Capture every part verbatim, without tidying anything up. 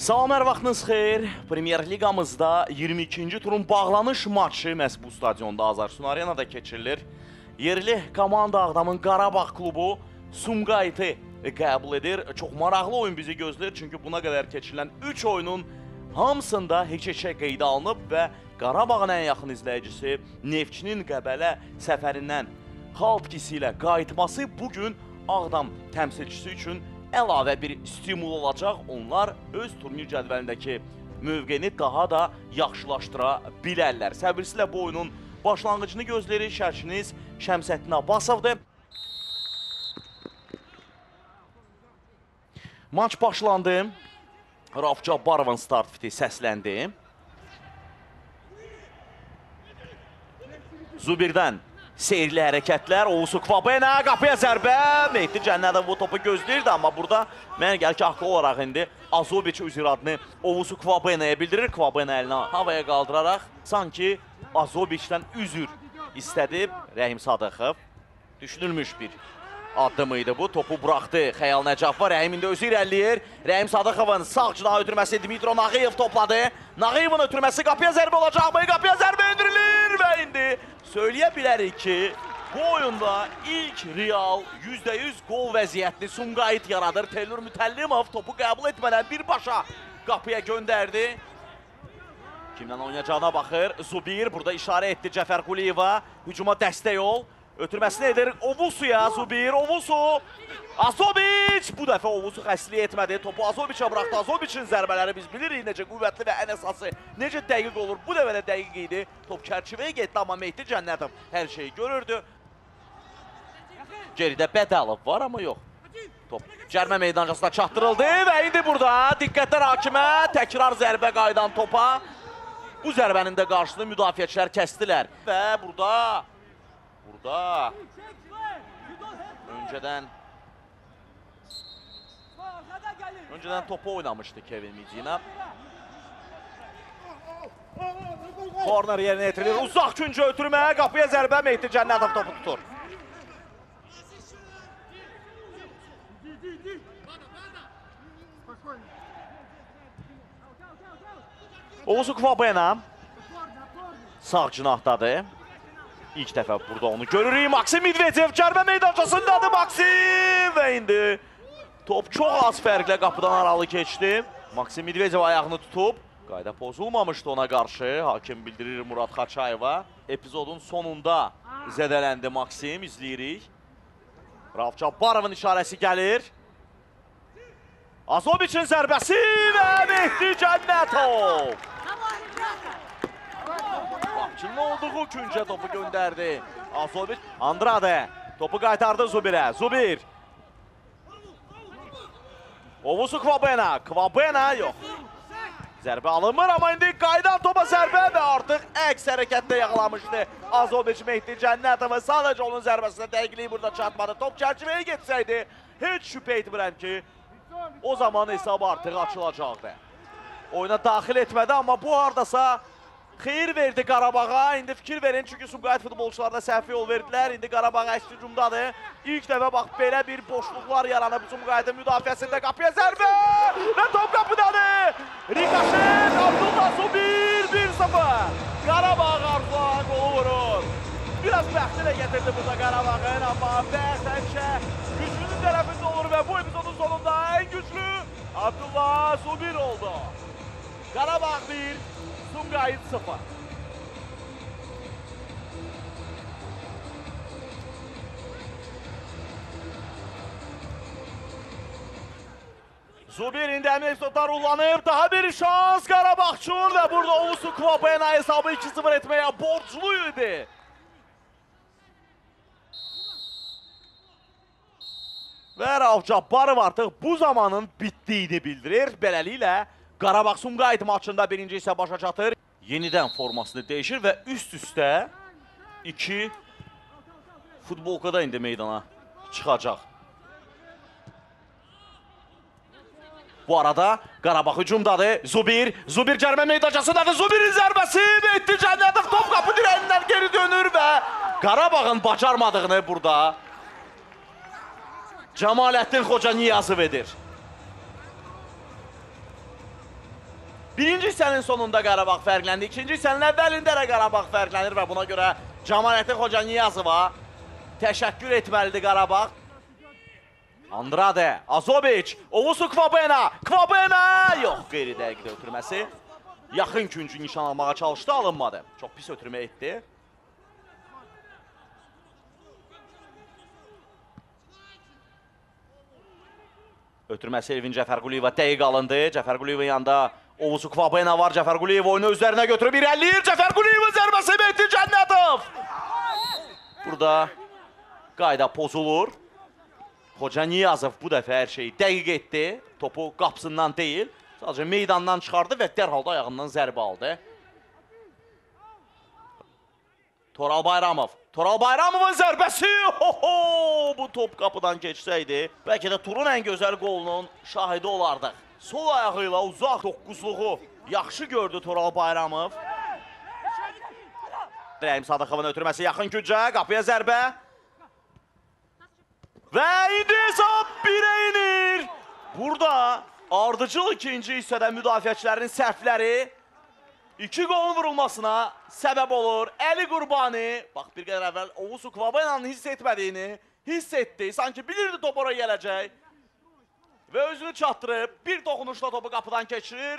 Salam, hər vaxtınız xeyir. Premyer Liqamızda iyirmi ikinci turun bağlanış maçı məhz bu stadionda Azərsun Arenada keçirilir. Yerli komanda Ağdamın Qarabağ klubu Sumqayıtı qəbul edir. Çox maraqlı oyun bizi gözləyir, çünki buna qədər keçirilən üç oyunun hamısında heç-heçə qeydə alınıb və Qarabağın ən yaxın izləyicisi Neftçinin Qəbələ səfərindən xal itkisi ilə qayıtması bugün Ağdam təmsilçisi üçün əlavə bir stimul olacaq. Onlar öz turnir cədvəlindəki mövqeni daha da yaxşılaşdıra bilərlər. Səbirsizlə bu oyunun başlanğıcını gözləyirik. Şərhçiniz Şəmsəddin Abbasovdur. Maç başlandı. Rauf Cabbarovun start fiti səsləndi. Zubirdən seyirli hərəkətlər, Oğuz Kvabena qapıya zərbə, Mehdi Cənnədov bu topu gözləyirdi, amma burada mənə gəlir ki, haqlı olaraq indi Azobiç öz iradını Oğuz Kvabenaya bildirir. Kvabena əlini havaya qaldıraraq sanki Azobiçdən üzür istədi Rəhim Sadıxov. Düşünülmüş bir addımıydı bu. Topu buraxdı Xəyal Nəcəfova. Rəhim indi özü irəliləyir. Rəhim Sadıxovun sağ cinaha ötürməsi Dmitro Nağıyev topladı. Nağıyevin ötürməsi qapıya zərbə olacaqmı? Qapıya zərbə öndürülür və indi söyləyə bilərik ki, bu oyunda ilk real yüzdə yüz qol vəziyyətli Sumqayıt yaradır. Teylur Mütəllimov topu qəbul etmədən birbaşa qapıya göndərdi. Kimdən oynayacağına baxır. Zubir burada işarə etdi Cəfər Quliyeva. Hücuma dəstək ol. Ötürməsini edir Ovusuya. Zubir, Ovusu. Azobiç bu dəfə Ovusu xəstliyə etmədi. Topu Azobiçə buraxdı. Azobiçin zərbələri biz bilirik necə qüvvətli və ən əsası necə dəqiq olur. Bu dəfə də dəqiq idi. Top çərçivəyə getdi, amma Mehdi Cənnədov hər şeyi görürdü. Geridə Bədəlov var, amma yox. Top cərmə meydancasına çatdırıldı və indi burada diqqətlər hakimə, təkrar zərbə qaydan topa. Bu zərbənin də qarşısını müdafiəçilər kəsdilər. Və burada, burada öncədən Öncədən topu oynamışdı Kevin Midina. Korner yerinə yetirilir. Uzaq küncə ötürmə, qapıya zərbə, Mehdi Cənnədov topu tutur. Oğuz Kvabena sağ cinahdadır. İlk dəfə burada onu görürük. Maksim Medvedev cərbə meydancasındadır Maksim və indi top çox az fərqlə qapıdan aralı keçdi. Maksim Medvedev ayağını tutub. Qayda pozulmamışdı ona qarşı. Hakim bildirir Murad Xaçayeva. Epizodun sonunda zədələndi Maksim. İzləyirik. Rauf Cabbarovun işarəsi gəlir. Azobiçin zərbəsi və Mehdi Cənnədov. Bakçının olduğu küncə topu göndərdi. Azobiç. Andrade topu qaytardı Zubirə. Zubir. Ovusu Kvabena. Kvabena yox. Zərbə alınmır, amma indi qaydan topa zərbə və artıq əks hərəkətdə yaxalamışdı Azobiç Mehdi Cənnədov. Sadəcə onun zərbəsinə dəqiqliyi burada çatmadı. Top çərçivəyə getsəydi, heç şübhə etmirəm ki, o zaman hesabı artıq açılacaqdı. Oyuna daxil etmədi, amma bu hardasa xeyir verdi Qarabağa. İndi fikir verin, çünki Sumqayıt futbolçularına səhvi yol verdilər. İndi Qarabağ əks hücumdadır. İlk dəfə bax, belə bir boşluqlar yaranıb Sumqayıtın müdafiəsində. Qapıya zərbə və top qapıdadır. Rikaşet, Abdullah Zubir bir sıfır. Qarabağ arzulan qolu vurur. Biraz bəxti də getirdi burada Qarabağın, amma bəxt həmişə güclünün tərəfində olur və bu epizodun sonunda ən güclü Abdullah Zubir oldu. Qarabağ bir, Sumqayıt sıfır. Zubir indi əmin epizodlar ullanıb. Daha bir şans Qarabağ üçün və burada Oğuz Kvabena hesabı iki sıfır etməyə borcluydu. Və Rauf Cabbarov artıq bu zamanın bitdiyini bildirir. Beləliklə Qarabağ Sumqayıt maçında birinci isə başa çatır. Yenidən formasını dəyişir və üst-üstə iki futbolkada indi meydana çıxacaq. Bu arada Qarabağ hücumdadır. Zubir, Zubir cərmə meydancasındadır. Zubirin zərbəsi, Mehdi Cənnədov top qapı dirəyindən geri dönür və Qarabağın bacarmadığını burada Cəmaləddin Xoca Niyazov edir. Birinci hissənin sonunda Qarabağ fərqləndi. İkinci hissənin əvvəlində də Qarabağ fərqlənir və buna görə Camaləddin Xocaniyazova təşəkkür etməlidir Qarabağ. Andrade, Azoviç, Ovusu Kvabena, Kvabena! Yox, qeyri-dəqiqdə ötürməsi. Yaxın küncü nişan almağa çalışdı, alınmadı. Çox pis ötürmə etdi. Ötürməsi Elvin Cəfərquliyeva dəqiq alındı. Cəfərquliyevin yanında Ovusu Kvabena var. Cəfərquliyev oyunu özlərinə götürüb irəliyir. Cəfərquliyevin zərbəsi Mehdi Cənnətov. Burada qayda pozulur. Xocaniyazov bu dəfə hər şeyi dəqiq etdi. Topu qapısından deyil, sadəcə meydandan çıxardı və dərhal da ayağından zərbə aldı. Toral Bayramov. Toral Bayramovun zərbəsi! Oho! Bu top qapıdan keçsəydi, bəlkə də turun ən gözəl qolunun şahidi olardıq. Sol ayağı ilə uzaq doqquzluğu yaxşı gördü Toral Bayramov. Rəhim Sadıqovun ötürməsi yaxın küncə, qapıya zərbə. Və indi hesab birə inir. Burada ardıcıl ikinci hissədə müdafiəçilərin səhvləri iki qolun vurulmasına səbəb olur. Əli Qurbani, bax bir qədər əvvəl Ovusu Kvabena'nın hiss etmədiyini hiss etdi. Sanki bilirdi top oraya gələcək. Və özünü çatdırıb bir toxunuşla topu qapıdan keçirir.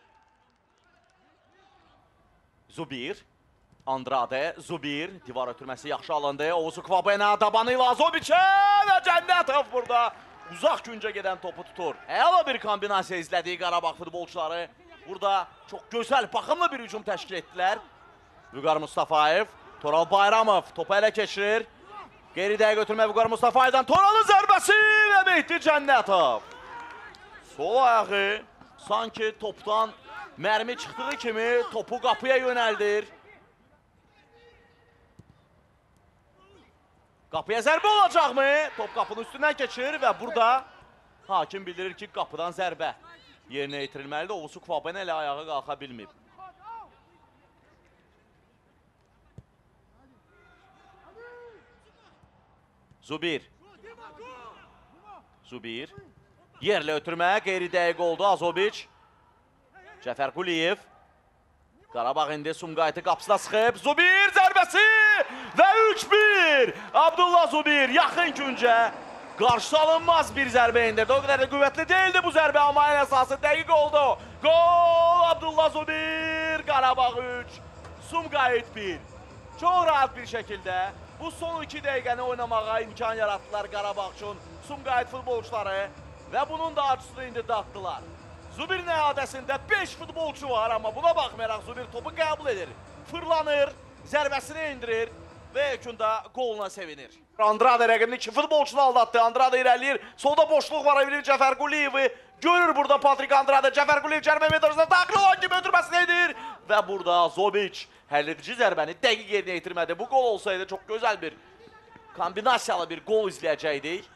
Zubir. Andrade, Zubir, divar ötürməsi yaxşı alındı. Ovusu Kvabena, tabanı ilə Azoviçə və Cənnətov burada uzaq küncə gedən topu tutur. Əla bir kombinasiya izlədiyi Qarabağ futbolçuları burada çox gözəl, baxımlı bir hücum təşkil etdilər. Vüqar Mustafayev, Toral Bayramov topu ələ keçirir. Geri dəqiq ötürmə Vüqar Mustafayevdən Toralın zərbəsi və Mehdi Cənnətov. Sol ayağı sanki topdan mərmi çıxdığı kimi topu qapıya yönəldir. Qapıya zərbə olacaqmı? Top qapının üstündən keçir və burada hakim bildirir ki, qapıdan zərbə yerinə yetirilməlidir. Ovusu Kvabena ilə ayağa qalxa bilməyib. Zubir. Zubir. Yerlə ötürmə, qeyri dəqiq oldu Azoviç. Cəfərquliyev. Qarabağ indi Sumqayıtı qapısına sıxıb. Zubir zərbəsi və üç bir. Abdullah Zubir yaxın küncə. Qarşı alınmaz bir zərbə indirdi. O qədər də qüvvətli deyildi bu zərbə, amma ən əsası dəqiq oldu. Gol Abdullah Zubir. Qarabağ üç, Sumqayıt bir. Çox rahat bir şəkildə bu son iki dəqiqəni oynamağa imkan yaratdılar Qarabağ üçün Sumqayıt futbolçuları və bunun da acısını indi datdılar. Zubir nəhadəsində beş futbolçu var, amma buna baxmayaraq Zubir topu qəbul edir. Fırlanır, zərbəsini indirir və yekunda qoluna sevinir. Andrade rəqibini iki futbolçunu aldatdı. Andrade irəliyir. Solda boşluq var. Evlin Cəfərquliyevi görür burada Patrik Andrade. Cəfərquliyev cərimə metrasında daxil olan kimi ötürməsini edir. Və burada Azoviç həlledici zərbəni dəqiq yerinə yetirmədi. Bu qol olsaydı çox gözəl bir kombinasiyalı bir qol izləyəcəkdik.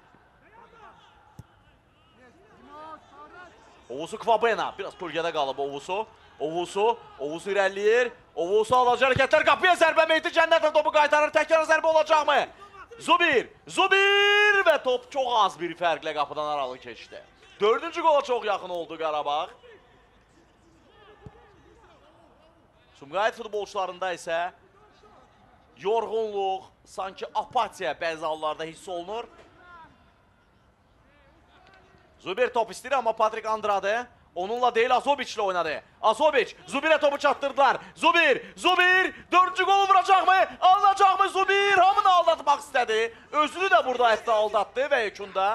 Ovusu Kvabena. Biraz bölgədə qalıb Ovusu. Ovusu. Ovusu irəliyir. Ovusu alacaq hərəkətlər. Qapıya zərbə. Mehdi Cənnətov topu qaytarır. Təkrar zərbə olacaqmı? Zubir. Zubir və top çox az bir fərqlə qapıdan aralı keçdi. Dördüncü qola çox yaxın oldu Qarabağ. Sumqayıt futbolçularında isə yorğunluq, sanki apatiya bəzi hallarda hiss olunur. Zubir top istəyir, amma Patrik Andrade onunla deyil, Azoviç ilə oynadı. Azoviç, Zubir'ə topu çatdırdılar. Zubir, Zubir, dördüncü golu vuracaqmı? Alınacaqmı Zubir? Hamını aldatmaq istədi. Özünü də burada hətta aldatdı və yekunda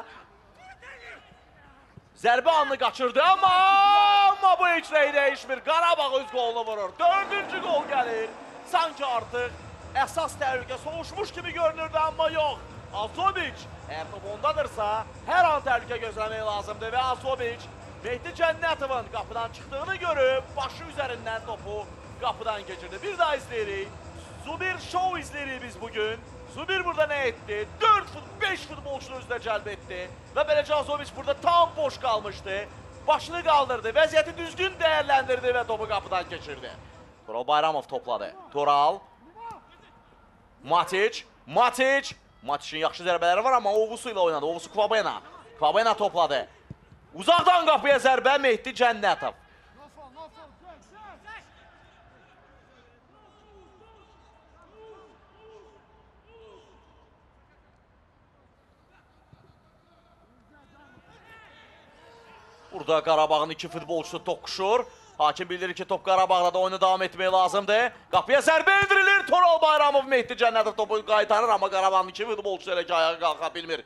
zərbə anını qaçırdı, amma, amma bu heç nəyi dəyişmir. Qarabağ öz qolunu vurur. Dördüncü gol gəlir. Sanki artıq əsas təhlükə soğuşmuş kimi görünürdü, amma yox. Azoviç, əgər top ondadırsa, hər an təhlükə gözləmək lazımdır və Azoviç Mehdi Cənnətovun qapıdan çıxdığını görüb, başı üzərindən topu qapıdan keçirdi. Bir daha izləyirik. Zubir show izləyirik biz bugün. Zubir burada nə etdi? dörd, beş futbolçunu özünə cəlb etdi. Və beləcə Azoviç burada tam boş qalmışdı. Başını qaldırdı, vəziyyəti düzgün dəyərləndirdi və topu qapıdan keçirdi. Toral Bayramov topladı. Toral. Matic. Matic. Matic'in yaxşı zərbələri var, amma Ovusu ilə oynadı. Ovusu Kvabena. Kvabena topladı. Uzaqdan qapıya zərbə Mehdi Cənnətov. Burada Qarabağın iki futbolçusu toqquşur. Hakim bildirir ki top Qarabağda da oyunu davam etmək lazımdır. Qapıya zərbə endirilir. Toral Bayramov Mehdi Cənnədov topu qaytarır, amma Qarabağın iki futbolçusu elə ki ayağa qalxa bilmir.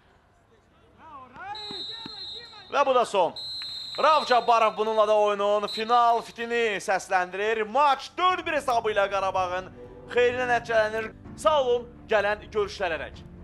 Və bu da son. Rauf Cabbarov bununla da oyunun final fitini səsləndirir. Maç dörd bir hesabı ilə Qarabağın xeyrinə nəticələnir. Sağ olun, gələn görüşlərə dək.